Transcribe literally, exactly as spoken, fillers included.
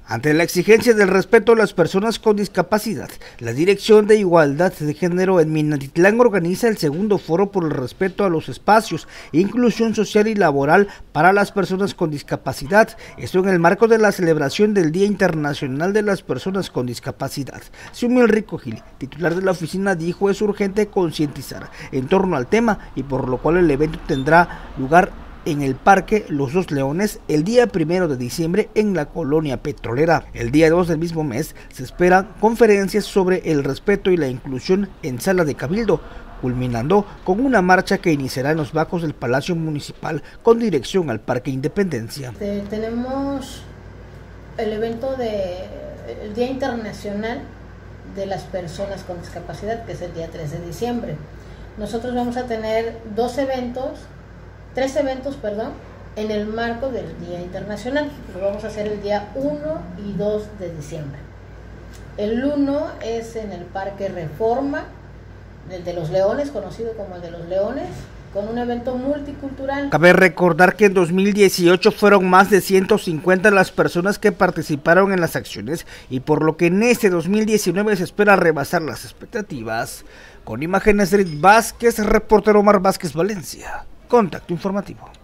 Ante la exigencia del respeto a las personas con discapacidad, la Dirección de Igualdad de Género en Minatitlán organiza el segundo foro por el respeto a los espacios, inclusión social y laboral para las personas con discapacidad. Esto en el marco de la celebración del Día Internacional de las Personas con Discapacidad. Xiomil Rico Gil, titular de la oficina, dijo es urgente concientizar en torno al tema y por lo cual el evento tendrá lugar en el Parque Los Dos Leones el día primero de diciembre en la colonia petrolera. El día dos del mismo mes se esperan conferencias sobre el respeto y la inclusión en Sala de Cabildo, culminando con una marcha que iniciará en los bajos del Palacio Municipal con dirección al Parque Independencia. Eh, tenemos el evento del Día Internacional de las Personas con Discapacidad, que es el día tres de diciembre. Nosotros vamos a tener dos eventos Tres eventos, perdón, en el marco del Día Internacional. Lo vamos a hacer el día uno y dos de diciembre. El uno es en el Parque Reforma, el de los Leones, conocido como el de los Leones, con un evento multicultural. Cabe recordar que en dos mil dieciocho fueron más de ciento cincuenta las personas que participaron en las acciones y por lo que en este dos mil diecinueve se espera rebasar las expectativas. Con imágenes de Edith Vázquez, reportero Omar Vázquez, Valencia. Contacto informativo.